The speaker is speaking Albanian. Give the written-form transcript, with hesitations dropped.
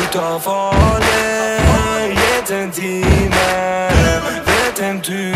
utav farlig. Gitt en time, vet hvem du